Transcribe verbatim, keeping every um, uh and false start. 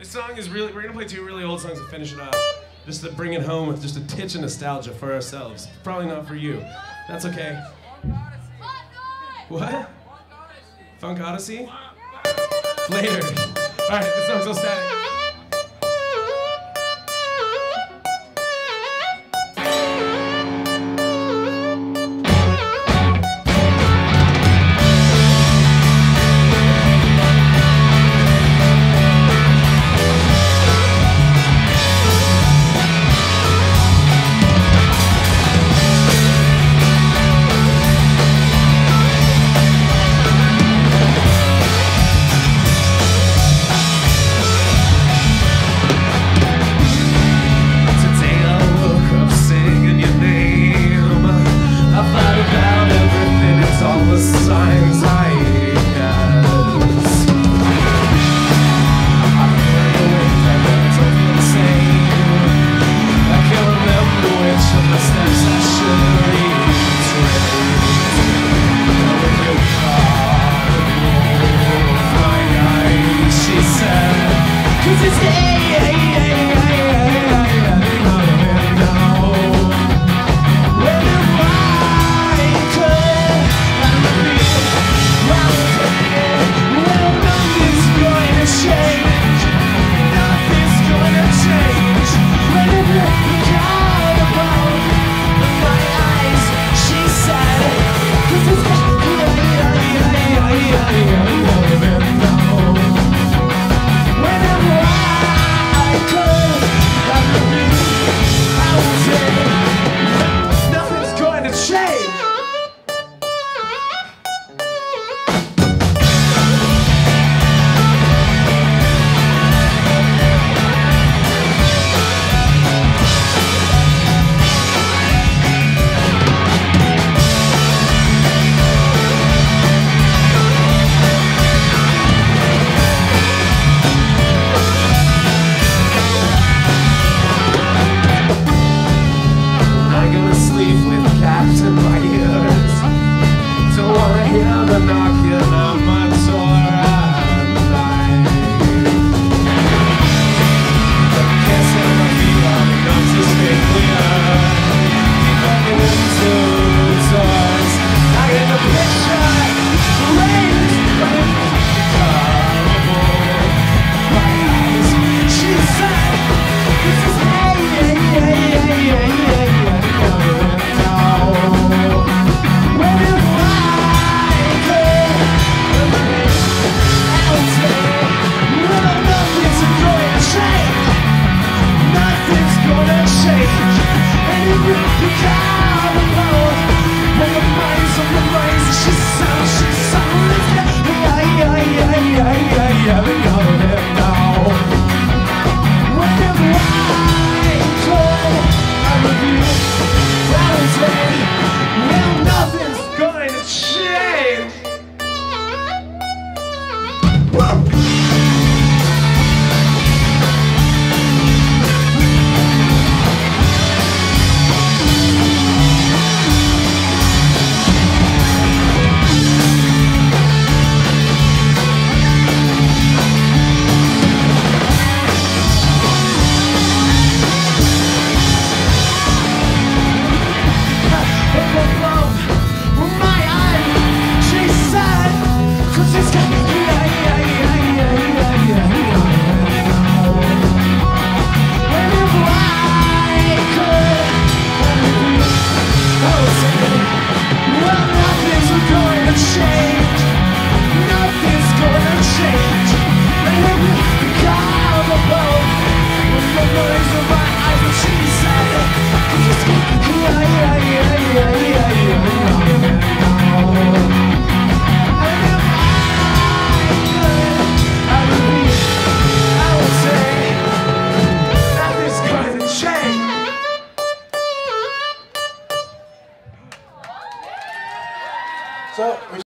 This song is really, we're gonna play two really old songs to finish it off. Just to bring it home with just a titch of nostalgia for ourselves. Probably not for you. That's okay. What? Funk Odyssey? Later. Alright, this song's all static. Cause it's hey, hey.